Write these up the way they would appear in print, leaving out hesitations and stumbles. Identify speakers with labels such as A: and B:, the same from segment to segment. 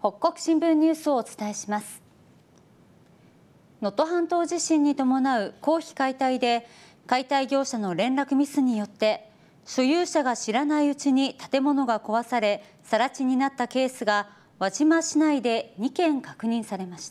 A: 北国新聞ニュースをお伝えします。能登半島地震に伴う公費解体で解体業者の連絡ミスによって所有者が知らないうちに建物が壊され更地になったケースが輪島市内で2件確認されました。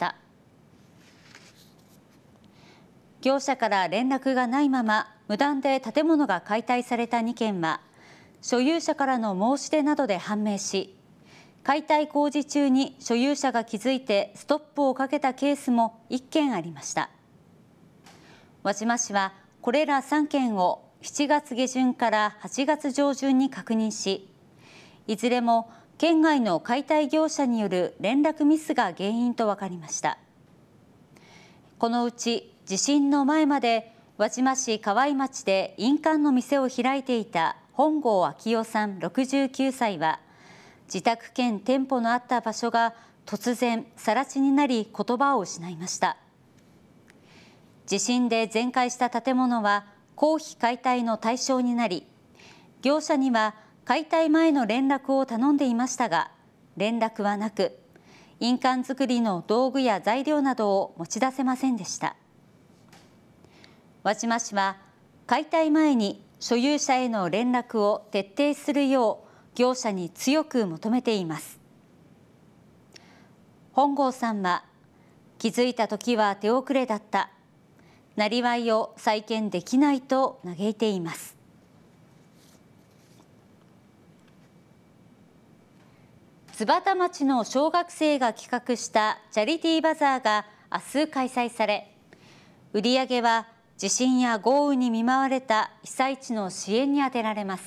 A: 業者から連絡がないまま無断で建物が解体された2件は所有者からの申し出などで判明し、解体工事中に所有者が気づいてストップをかけたケースも1件ありました。輪島市はこれら3件を7月下旬から8月上旬に確認し、いずれも県外の解体業者による連絡ミスが原因と分かりました。このうち地震の前まで輪島市河合町で印鑑の店を開いていた本郷昭夫さん69歳は、自宅兼店舗のあった場所が突然更地になり言葉を失いました。地震で全壊した建物は公費解体の対象になり、業者には解体前の連絡を頼んでいましたが、連絡はなく、印鑑作りの道具や材料などを持ち出せませんでした。輪島市は解体前に所有者への連絡を徹底するよう業者に強く求めています。本郷さんは、気づいた時は手遅れだった。なりわいを再建できないと嘆いています。津幡町の小学生が企画したチャリティーバザーが明日開催され、売り上げは地震や豪雨に見舞われた被災地の支援に充てられます。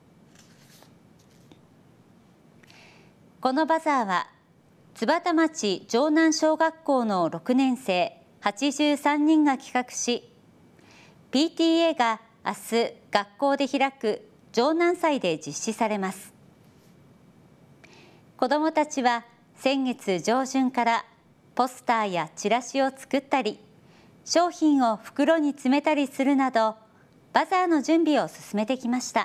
A: このバザーは津幡町城南小学校の6年生83人が企画し、PTA が明日学校で開く城南祭で実施されます。子どもたちは先月上旬からポスターやチラシを作ったり、商品を袋に詰めたりするなどバザーの準備を進めてきました。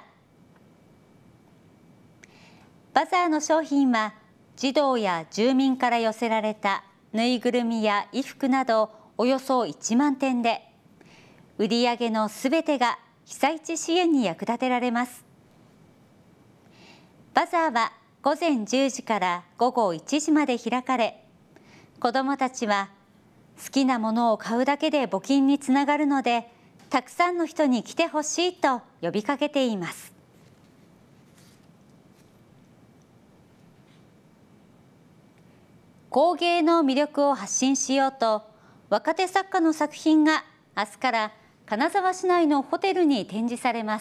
A: バザーの商品は児童や住民から寄せられたぬいぐるみや衣服などおよそ1万点で、売り上げのすべてが被災地支援に役立てられます。バザーは午前10時から午後1時まで開かれ、子どもたちは好きなものを買うだけで募金につながるので、たくさんの人に来てほしいと呼びかけています。工芸の魅力を発信しようと、若手作家の作品が明日から金沢市内のホテルに展示されます。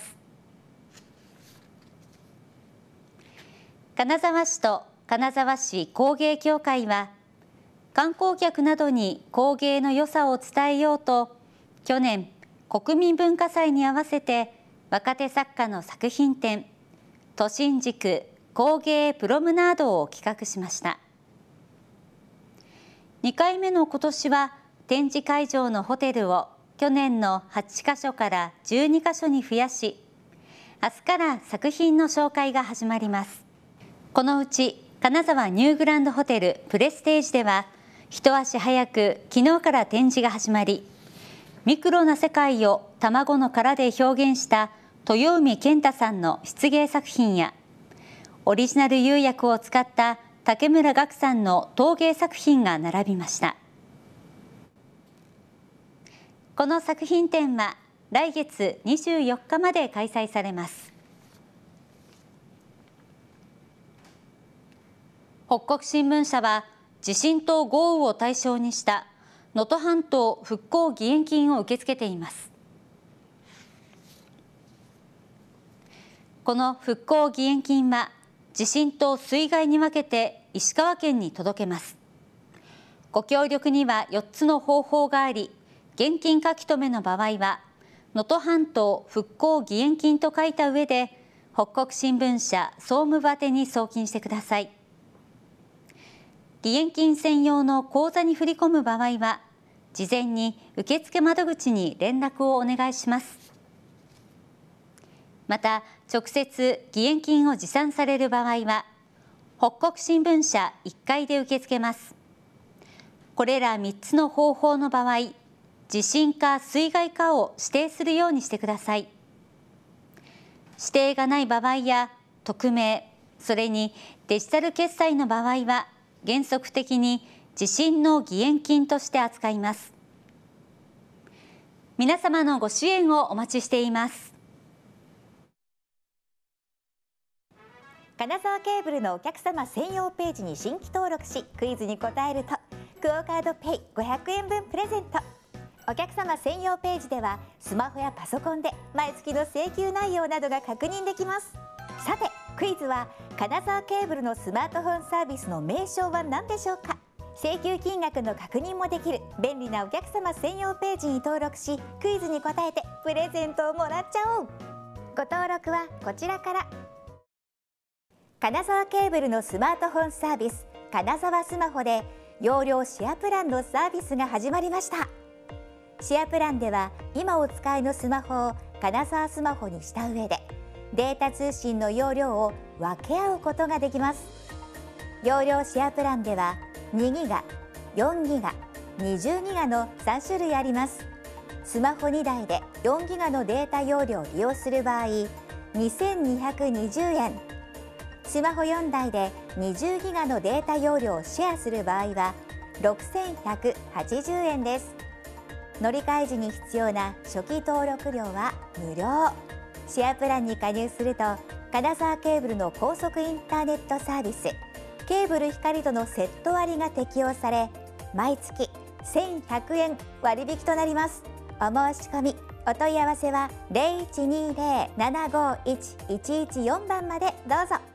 A: 金沢市と金沢市工芸協会は、観光客などに工芸の良さを伝えようと、去年国民文化祭に合わせて若手作家の作品展都心軸工芸プロムナードを企画しました。2回目の今年は展示会場のホテルを去年の8カ所から12カ所に増やし、明日から作品の紹介が始まります。このうち金沢ニューグランドホテルプレステージでは、一足早く昨日から展示が始まり、ミクロな世界を卵の殻で表現した豊海健太さんの漆芸作品や、オリジナル釉薬を使った竹村岳さんの陶芸作品が並びました。この作品展は来月24日まで開催されます。北国新聞社は地震と豪雨を対象にした能登半島復興義援金を受け付けています。この復興義援金は地震と水害に分けて石川県に届けます。ご協力には4つの方法があり、現金書留の場合は能登半島復興義援金と書いた上で北国新聞社総務部宛に送金してください。義援金専用の口座に振り込む場合は事前に受付窓口に連絡をお願いします。また直接義援金を持参される場合は北国新聞社1階で受け付けます。これら3つの方法の場合、地震か水害かを指定するようにしてください。指定がない場合や匿名、それにデジタル決済の場合は原則的に地震の義援金として扱います。皆様のご支援をお待ちしています。
B: 金沢ケーブルのお客様専用ページに新規登録し、クイズに答えるとクオカードペイ500円分プレゼント。お客様専用ページではスマホやパソコンで毎月の請求内容などが確認できます。さてクイズは、金沢ケーブルのスマートフォンサービスの名称は何でしょうか。請求金額の確認もできる便利なお客様専用ページに登録し、クイズに答えてプレゼントをもらっちゃおう。ご登録はこちらから。金沢ケーブルのスマートフォンサービス、金沢スマホで容量シェアプランのサービスが始まりました。シェアプランでは今お使いのスマホを金沢スマホにした上で、データ通信の容量を分け合うことができます。容量シェアプランでは2ギガ、4ギガ、20ギガの3種類あります。スマホ2台で4ギガのデータ容量を利用する場合、2220円。スマホ4台で20ギガのデータ容量をシェアする場合は6180円です。乗り換え時に必要な初期登録料は無料。シェアプランに加入すると、金沢ケーブルの高速インターネットサービス、ケーブル光とのセット割が適用され、毎月1100円割引となります。お申し込み、お問い合わせは 0120-751-114 番までどうぞ。